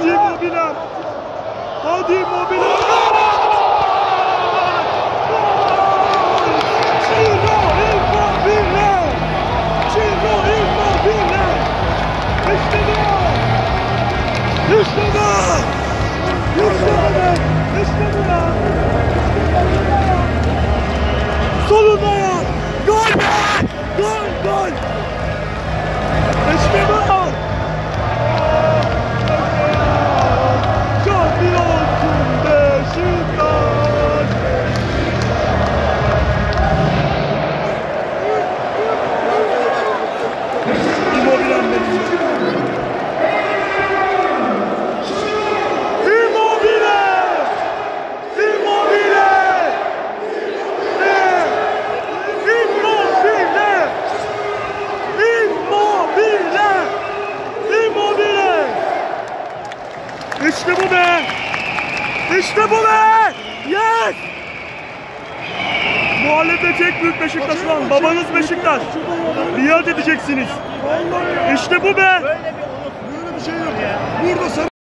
Hadi Immobile. Hadi Immobile. Ciro Immobile. Ciro Immobile. İşte bu. İşte bu. İşte bu. İşte bu ya. Sonunda ya. Gol be. Gol gol. İşte bu. Şampiyonsun Beşiktaş. Immobile'm benim. Immobile! Immobile! Immobile! Immobile! Immobile! İşte bu be! İşte bu be! Yes! Muhalefette tek büyük Beşiktaş olan babanız Beşiktaş. Biat edeceksiniz. İşte bu be! Böyle bir şey yok ya. Burada